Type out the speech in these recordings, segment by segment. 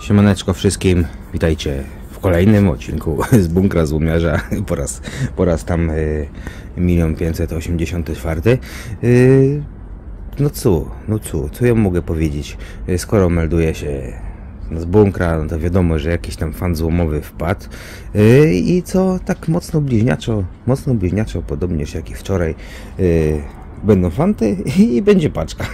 Siemaneczko wszystkim, witajcie w kolejnym odcinku z bunkra złomiarza, po raz tam 1584. Co ja mogę powiedzieć, skoro melduje się z bunkra, no to wiadomo, że jakiś tam fan złomowy wpadł i co tak mocno bliźniaczo, podobnież jak i wczoraj, będą fanty i będzie paczka.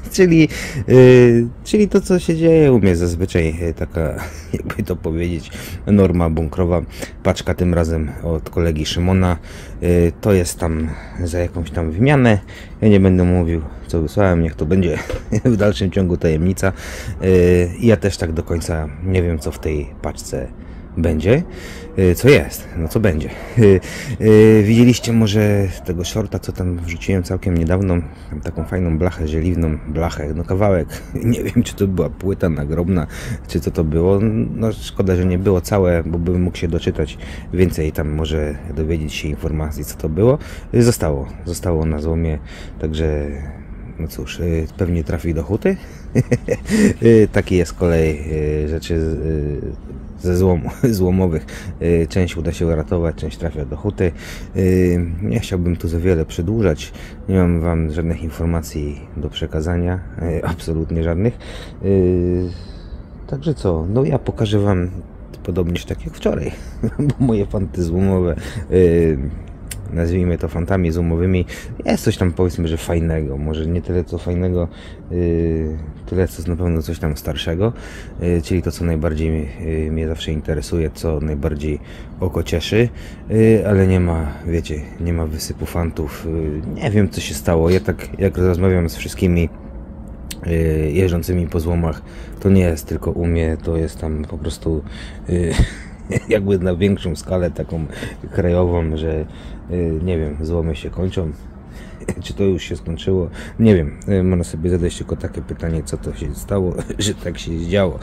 czyli to, co się dzieje u mnie zazwyczaj, taka, jakby to powiedzieć, norma bunkrowa. Paczka tym razem od kolegi Szymona. To jest tam za jakąś tam wymianę. Ja nie będę mówił, co wysłałem, niech to będzie w dalszym ciągu tajemnica. Ja też tak do końca nie wiem, co w tej paczce będzie. Co jest? No co będzie? Widzieliście może tego shorta, co tam wrzuciłem całkiem niedawno? Tam taką fajną blachę, żeliwną blachę, no kawałek. Nie wiem, czy to była płyta nagrobna, czy co to było. No szkoda, że nie było całe, bo bym mógł się doczytać więcej, tam może dowiedzieć się informacji, co to było. Zostało na złomie, także no cóż, pewnie trafi do huty. Taki jest kolej rzeczy ze złomowych. Część uda się uratować, część trafia do huty. Nie chciałbym tu za wiele przedłużać. Nie mam wam żadnych informacji do przekazania. Absolutnie żadnych. Także co? No ja pokażę wam podobnież tak jak wczoraj. Bo moje fanty złomowe, nazwijmy to fantami złomowymi, jest coś tam, powiedzmy, że fajnego. Może nie tyle co fajnego, tyle co na pewno coś tam starszego, czyli to, co najbardziej mnie zawsze interesuje, co najbardziej oko cieszy, ale nie ma, wiecie, nie ma wysypu fantów. Nie wiem, co się stało. Ja tak jak rozmawiam z wszystkimi jeżdżącymi po złomach, to nie jest tylko u mnie, to jest tam po prostu jakby na większą skalę, taką krajową, że nie wiem, złomy się kończą. Czy to już się skończyło? Nie wiem. Można sobie zadać tylko takie pytanie, co to się stało, że tak się działo.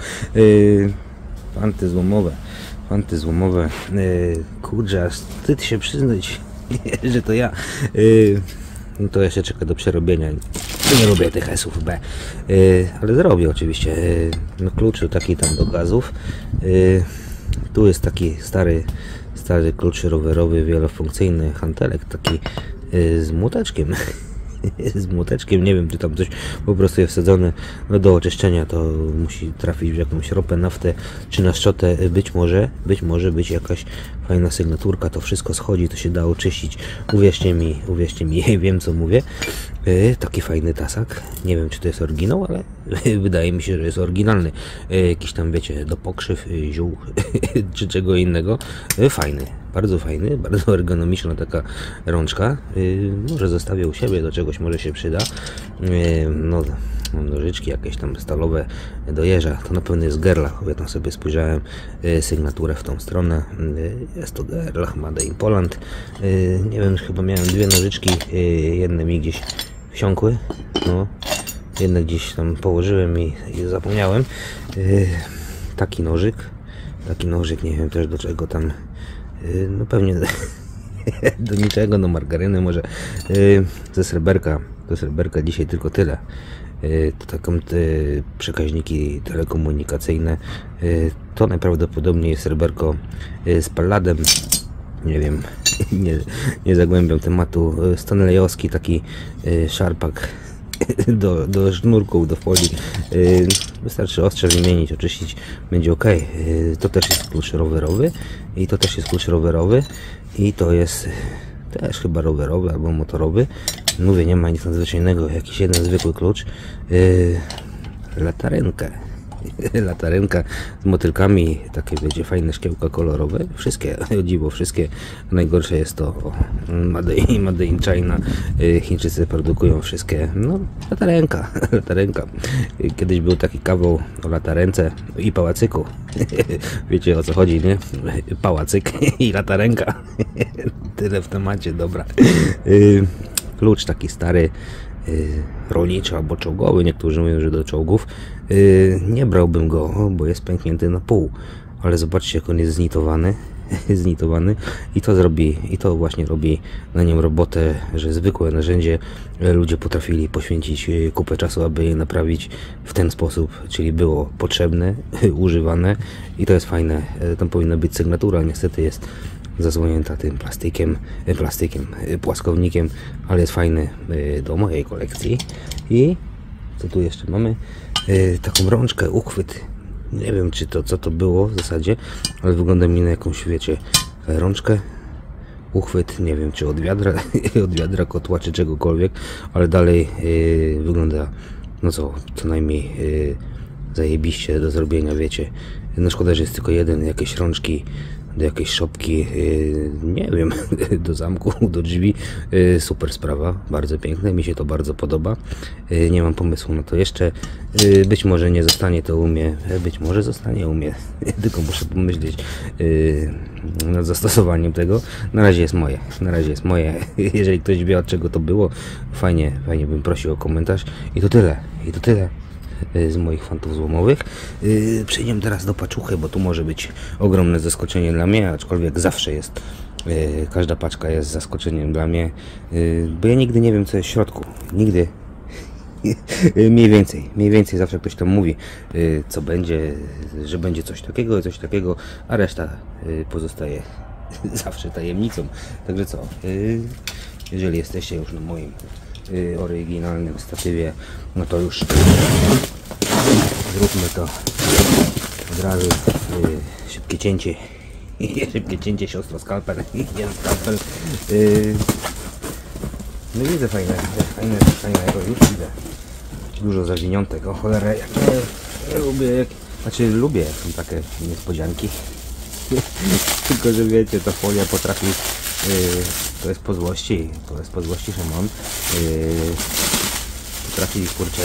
Fanty złomowe. Kurczę, aż wstyd się przyznać, że to ja. No to jeszcze czeka do przerobienia. Nie lubię tych S-ów B, ale zrobię oczywiście. No klucz taki tam do gazów. Tu jest taki stary klucz rowerowy, wielofunkcyjny hantelek, taki z młoteczkiem. Z młoteczkiem, nie wiem, czy tam coś po prostu jest wsadzone, no do oczyszczenia to musi trafić w jakąś ropę, naftę, czy na szczotę. Być może być jakaś fajna sygnaturka, to wszystko schodzi, to się da oczyścić. Uwierzcie mi, wiem, co mówię. Taki fajny tasak, nie wiem, czy to jest oryginał, ale wydaje mi się, że jest oryginalny. Jakiś tam, wiecie, do pokrzyw, ziół czy czego innego. Fajny, bardzo ergonomiczna taka rączka. Może zostawię u siebie, do czegoś może się przyda. No, nożyczki jakieś tam stalowe do jeża, to na pewno jest Gerlach, ja tam sobie spojrzałem sygnaturę w tą stronę. Jest to Gerlach Made in Poland. Nie wiem, chyba miałem dwie nożyczki, jedne mi gdzieś wsiąkły, no, jedne gdzieś tam położyłem i zapomniałem. Taki nożyk, nie wiem też do czego tam, no pewnie do niczego, do margaryny może. Ze sreberka, do sreberka dzisiaj tylko tyle. To taką przekaźniki telekomunikacyjne. To najprawdopodobniej jest sreberko z palladem. Nie wiem, nie zagłębiam tematu. Stanleyowski taki szarpak do sznurków, do folii. Wystarczy ostrze wymienić, oczyścić, będzie ok. To też jest klucz rowerowy i to też jest klucz rowerowy i to jest też chyba rowerowy albo motorowy. Mówię, nie ma nic nadzwyczajnego, jakiś jeden zwykły klucz. Latarenka z motylkami, takie będzie fajne szkiełka kolorowe, wszystkie, o dziwo, wszystkie. Najgorsze jest to Made in China. Chińczycy produkują wszystkie. No, latarenka. Kiedyś był taki kawał o latarence i pałacyku. Wiecie, o co chodzi, nie? Pałacyk i latarenka. Tyle w temacie, dobra. Klucz taki stary, rolniczy albo czołgowy, niektórzy mówią, że do czołgów. Nie brałbym go, bo jest pęknięty na pół, ale zobaczcie, jak on jest znitowany. znitowany i to właśnie robi na nim robotę, że zwykłe narzędzie ludzie potrafili poświęcić kupę czasu, aby je naprawić w ten sposób, czyli było potrzebne, używane i to jest fajne. Tam powinna być sygnatura, niestety jest zasłonięta tym płaskownikiem, ale jest fajny do mojej kolekcji. I co tu jeszcze mamy? Taką rączkę, uchwyt. Nie wiem, czy to co to było w zasadzie, ale wygląda mi na jakąś, wiecie, rączkę, uchwyt, nie wiem, czy od wiadra, od wiadra, kotła, czy czegokolwiek, ale dalej wygląda, no co najmniej zajebiście do zrobienia, wiecie. No szkoda, że jest tylko jeden, jakieś rączki do jakiejś szopki, nie wiem, do zamku, do drzwi. Super sprawa, bardzo piękne, mi się to bardzo podoba. Nie mam pomysłu na to jeszcze. Być może nie zostanie to u mnie, być może zostanie u mnie, tylko muszę pomyśleć nad zastosowaniem tego. Na razie jest moje. Jeżeli ktoś wie, od czego to było, fajnie bym prosił o komentarz. I to tyle z moich fantów złomowych. Przejdziemy teraz do paczuchy, bo tu może być ogromne zaskoczenie dla mnie, aczkolwiek zawsze jest, każda paczka jest zaskoczeniem dla mnie, bo ja nigdy nie wiem, co jest w środku, nigdy. Mniej więcej zawsze ktoś tam mówi, co będzie, że będzie coś takiego, a reszta pozostaje zawsze tajemnicą. Także co, jeżeli jesteście już na moim oryginalnym statywie, no to już zróbmy to od razu. Szybkie cięcie, siostro, skalpel, jeden skalpel. No widzę fajne, już widzę dużo zawiniątek. O cholera, ja lubię, jak są takie niespodzianki. Tylko że wiecie, ta folia potrafi, to jest po złości Szymon, potrafi, kurczę,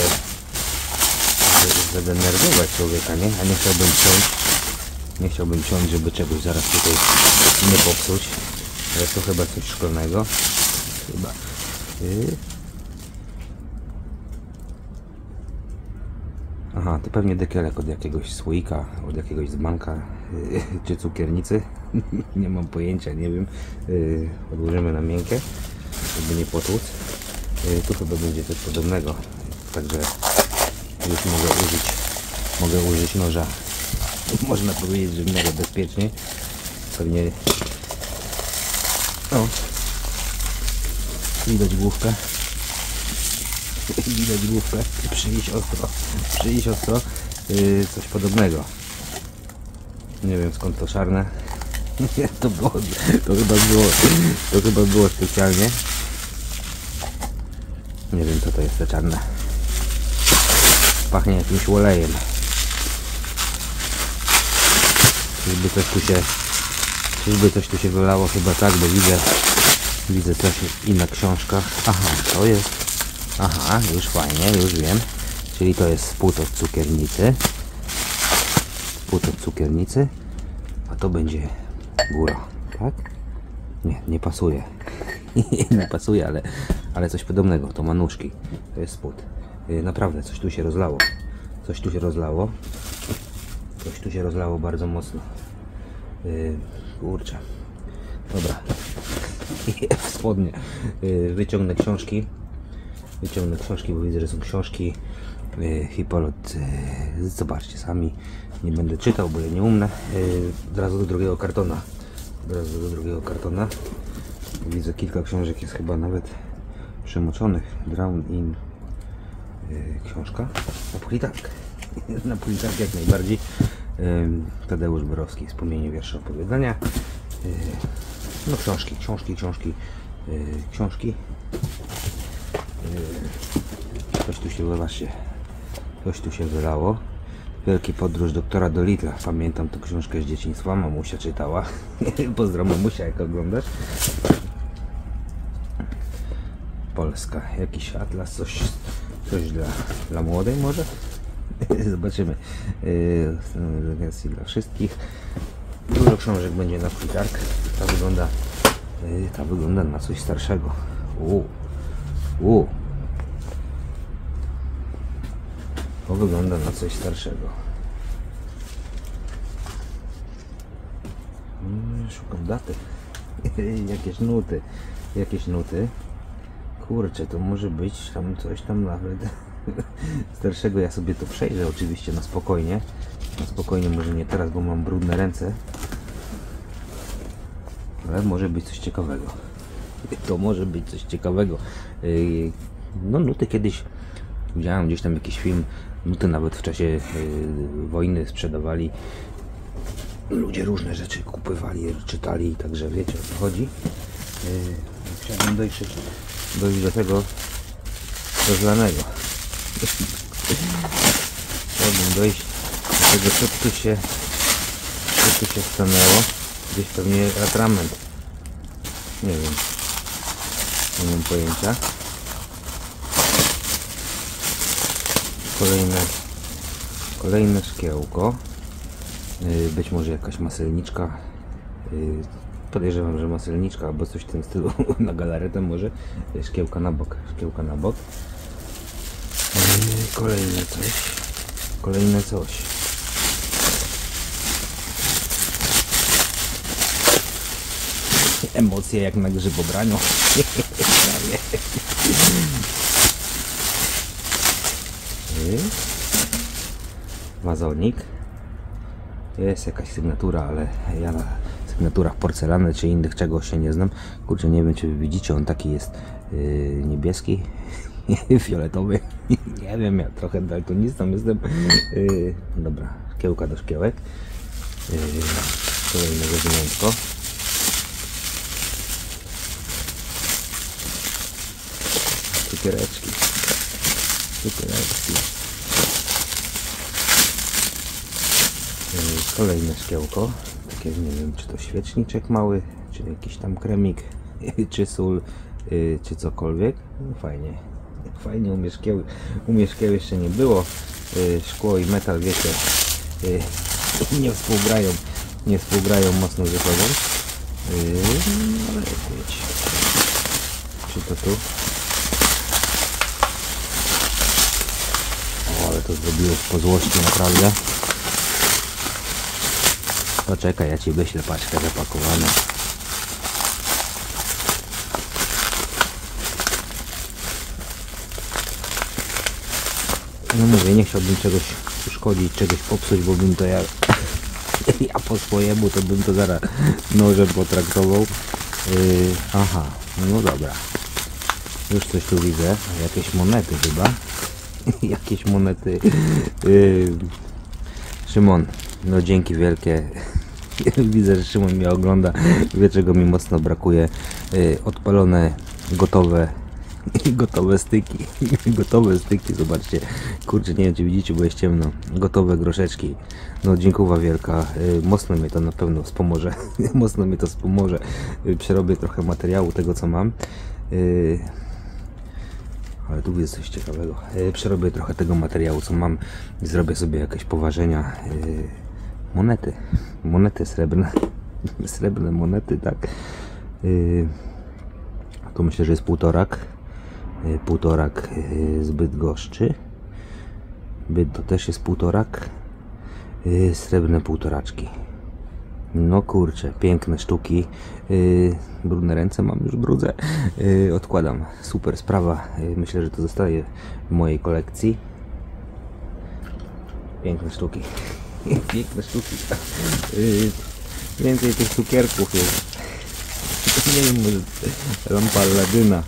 zadenerwować człowieka, nie? A nie chciałbym ciąć, żeby czegoś zaraz tutaj nie popsuć. Jest to chyba coś szkolnego. Chyba. Aha, to pewnie dekielek od jakiegoś słoika, od jakiegoś dzbanka czy cukiernicy. Nie mam pojęcia, nie wiem. Odłożymy na miękkie, żeby nie potłuc. Tu chyba będzie coś podobnego. Także już mogę użyć noża. Można powiedzieć, że w miarę bezpiecznie. Pewnie widać główkę. Przyjść ostro. Coś podobnego. Nie wiem, skąd to szarne. To chyba było specjalnie. Nie wiem, co to jest te czarne. Pachnie jakimś olejem. Czyżby coś tu się wylało? Chyba tak, bo widzę coś i na książkach. Aha, to jest. Aha, już fajnie, już wiem. Czyli to jest spód od cukiernicy. A to będzie góra, tak? Nie pasuje. Nie pasuje, ale coś podobnego. To ma nóżki. To jest spód. Naprawdę, coś tu się rozlało. Coś tu się rozlało bardzo mocno. Kurczę. Dobra. Spodnie. Wyciągnę książki, bo widzę, że są książki. Hippolyt. Zobaczcie sami. Nie będę czytał, bo ja nie umnę. Od razu do drugiego kartona. Widzę, kilka książek jest chyba nawet przemoczonych. Drown in. Książka na politarkę jak najbardziej. Tadeusz Borowski, Wspomnienie wiersza opowiadania. No książki. Coś tu się wylało. Wielki podróż doktora Dolitla. Pamiętam tę książkę z dzieciństwa, mamusia czytała. Pozdro mamusia, jak oglądasz. Polska, jakiś atlas, coś dla młodej może? Zobaczymy. Dla wszystkich. Dużo książek będzie na plitark. Ta wygląda na coś starszego. To wygląda na coś starszego. Szukam daty. Jakieś nuty. Kurczę, to może być tam coś tam nawet starszego. Ja sobie to przejrzę oczywiście na spokojnie. Na spokojnie, może nie teraz, bo mam brudne ręce. Ale może być coś ciekawego. To może być coś ciekawego. No nuty kiedyś widziałem gdzieś tam jakiś film. Nuty nawet w czasie wojny sprzedawali. Ludzie różne rzeczy kupywali, czytali, także wiecie o co chodzi. Chciałbym dojść do tego rozlanego. Chciałbym dojść do tego, co tu się stanęło. Gdzieś pewnie atrament. Nie wiem. Nie mam pojęcia. Kolejne szkiełko. Być może jakaś maselniczka. Podejrzewam, że maselniczka albo coś w tym stylu na galaretę może. Szkiełka na bok. Kolejne coś. Emocje jak na grzybobraniu. Wazonik. Jest jakaś sygnatura, ale ja na sygnaturach porcelany czy innych czegoś się nie znam. Kurczę, nie wiem czy wy widzicie, on taki jest niebieski, fioletowy. Nie wiem, ja trochę daltonistą jestem. Dobra, szkiełka do szkiełek. Kolejne rozwiązko. Cukiereczki. Kolejne szkiełko. Takie, nie wiem, czy to świeczniczek mały, czy jakiś tam kremik, czy sól, czy cokolwiek. No fajnie umie szkieł jeszcze nie było. Szkło i metal, wiecie, nie współgrają mocno ze sobą. Ale wiecie, czy to tu? O, ale to zrobiłeś po złości naprawdę. Poczekaj, ja ci wyślę paczkę zapakowaną. No mówię, nie chciałbym czegoś uszkodzić, czegoś popsuć, bo bym to ja po swojemu to bym to zaraz nożem potraktował. Aha, no dobra. Już coś tu widzę. Jakieś monety chyba. Jakieś monety. Szymon, no dzięki wielkie. Widzę, że Szymon mnie ogląda. Wie, czego mi mocno brakuje. Odpalone, gotowe styki. Gotowe styki, zobaczcie. Kurczę, nie wiem czy widzicie, bo jest ciemno. Gotowe groszeczki. No dziękuję wielka. Mocno mnie to na pewno wspomoże. Mocno mnie to wspomoże. Przerobię trochę materiału tego co mam. Ale tu jest coś ciekawego. Przerobię trochę tego materiału co mam. Zrobię sobie jakieś poważenia. Monety srebrne. Srebrne monety, tak. To myślę, że jest półtorak. Półtorak z Bydgoszczy. To też jest półtorak. Srebrne półtoraczki. No kurczę, piękne sztuki. Brudne ręce mam, już brudzę. Odkładam. Super sprawa. Myślę, że to zostaje w mojej kolekcji. Piękne sztuki. Piękne sztuki. Więcej tych cukierków jest. Nie wiem, może lampa Aladyna.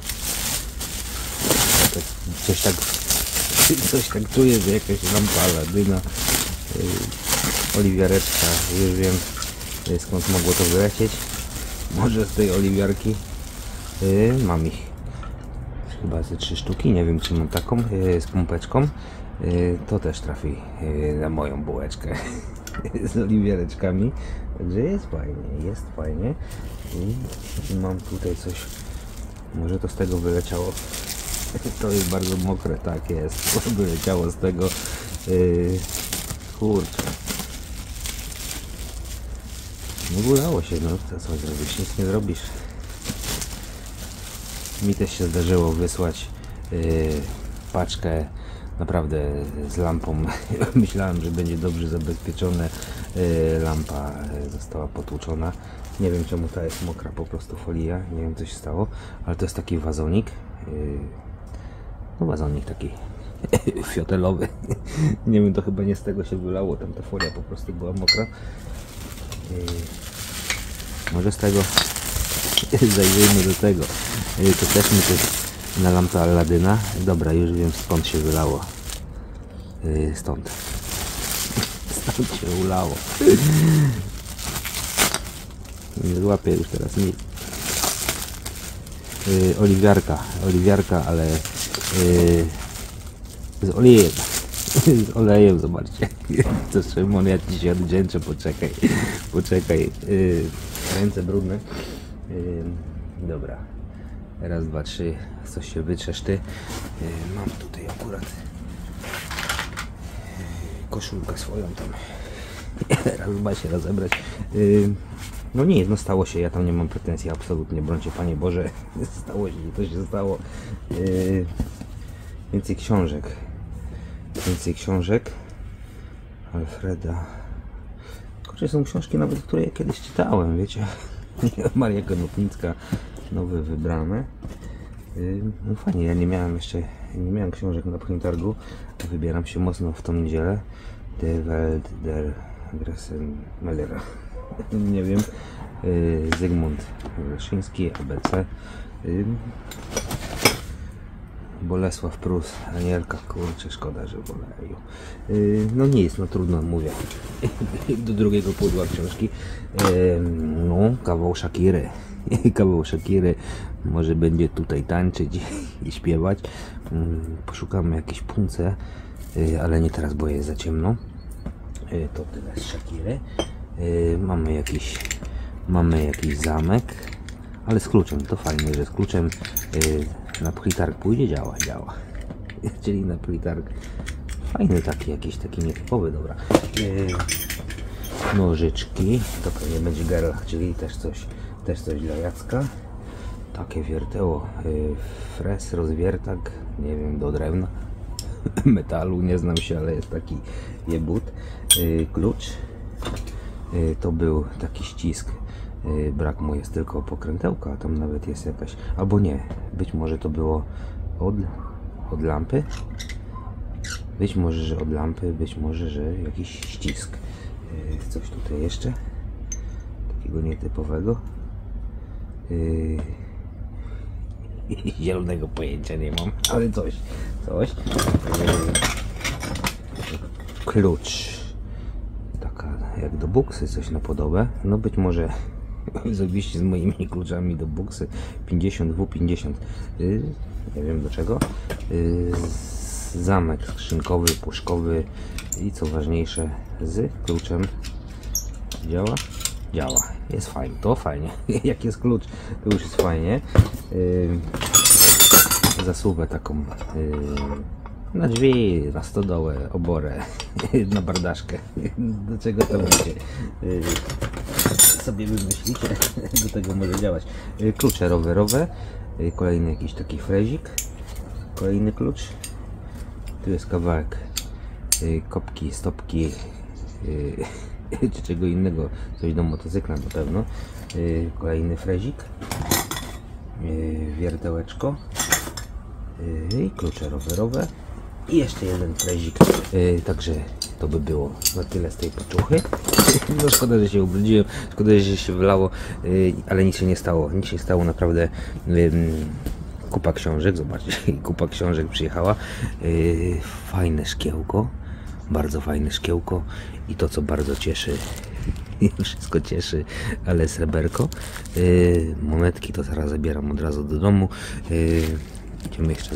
Coś tak czuję, że jakaś lampa Aladyna. Oliwiareczka, już wiem skąd mogło to wylecieć. Może z tej oliwiarki. Mam ich chyba ze 3 sztuki, nie wiem czy mam taką z pompeczką. To też trafi na moją bułeczkę z oliwiareczkami. Także jest fajnie. I mam tutaj coś, może to z tego wyleciało. To jest bardzo mokre, tak jest. Wyleciało z tego. Kurczę. No udało się, no to co zrobisz? Nic nie zrobisz. Mi też się zdarzyło wysłać paczkę naprawdę z lampą. Myślałem, że będzie dobrze zabezpieczone. Lampa została potłuczona. Nie wiem czemu ta jest mokra, po prostu folia, nie wiem co się stało, ale to jest taki wazonik, no wazonik taki fiotelowy, nie wiem, to chyba nie z tego się wylało, tam ta folia po prostu była mokra, może z tego zajrzyjmy do tego, to też mi coś na lampę Aladyna, dobra, już wiem skąd się wylało, stąd się ulało. Nie złapię już teraz nic. Oliwiarka, ale z olejem. Z olejem, zobaczcie. To Szymon, ja ci się odwdzięczę, poczekaj. Ręce brudne. Dobra. Raz, dwa, trzy. Coś się wytrzesz ty. Mam tutaj akurat koszulkę swoją tam. Raz, dwa się rozebrać. No nic, no stało się, ja tam nie mam pretensji, absolutnie, brońcie Panie Boże, stało się, to się stało. Więcej książek Alfreda. Kurczę, są książki nawet, które ja kiedyś czytałem, wiecie. Maria Konopnicka, nowe wybrane. No fajnie, ja nie miałem książek na targu. Wybieram się mocno w tą niedzielę. De Welt der Gressenmeller. Nie wiem. Zygmunt Leszyński, ABC. Bolesław Prus, Anielka, kurczę, szkoda, że woleju. No nic, no trudno, mówię. Do drugiego pudła książki. No, kawał Shakiry. Może będzie tutaj tańczyć i śpiewać. Poszukamy jakieś punce, ale nie teraz, bo jest za ciemno. To tyle z Shakiry. Mamy jakiś zamek, ale z kluczem, to fajnie, że z kluczem na plitarg pójdzie, działa. Czyli na plitarg fajny taki, jakiś taki nietypowy, dobra. Nożyczki, to pewnie będzie Gerlach, czyli też coś dla Jacka. Takie wierteło, fres, rozwiertak, nie wiem, do drewna, metalu, nie znam się, ale jest taki jebut. Klucz, to był taki ścisk, brak mu jest tylko pokrętełka, a tam nawet jest jakaś, albo nie, być może to było od lampy, być może, że od lampy, być może, że jakiś ścisk. Coś tutaj jeszcze takiego nietypowego, zielonego pojęcia nie mam, ale coś. Klucz, taka jak do buksy, coś na podobę, no być może zrobiliście z moimi kluczami do buksy 50 W50, nie wiem do czego. Zamek skrzynkowy, puszkowy i co ważniejsze, z kluczem działa, jest fajnie, to fajnie. Jak jest klucz, to już jest fajnie. Zasuwę taką na drzwi, na stodołę, oborę, na bardaszkę, do czego to będzie, sobie wymyślicie, do tego może działać. Klucze rowerowe, kolejny jakiś taki frezik, kolejny klucz, tu jest kawałek kopki, stopki, czy czego innego, coś do motocykla na pewno, kolejny frezik, wiertełeczko i klucze rowerowe i jeszcze jeden frezik, także to by było na tyle z tej paczuchy. No szkoda, że się ubrudziłem, szkoda, że się wylało, ale nic się nie stało, naprawdę. Kupa książek, zobaczcie, kupa książek przyjechała, fajne szkiełko, bardzo fajne szkiełko i to, co bardzo cieszy, wszystko cieszy, ale sreberko, monetki to zaraz zabieram od razu do domu. Idziemy jeszcze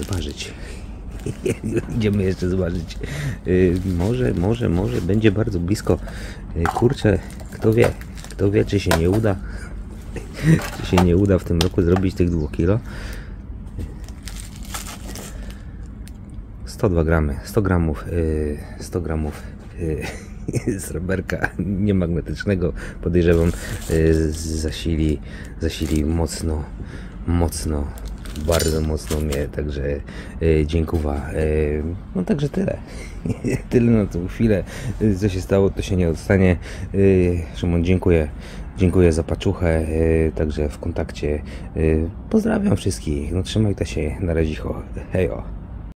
zważyć. Może będzie bardzo blisko. Kurczę, kto wie, czy się nie uda w tym roku zrobić tych 2 kilo. 102 gramy, 100 gramów sreberka niemagnetycznego, podejrzewam, zasili mocno bardzo mocno mnie, także dziękuję. No także tyle. Tyle na tą chwilę. Co się stało, to się nie odstanie. Szymon, dziękuję. Dziękuję za paczuchę, także w kontakcie. Pozdrawiam wszystkich. No trzymajcie się, na razie. Hejo.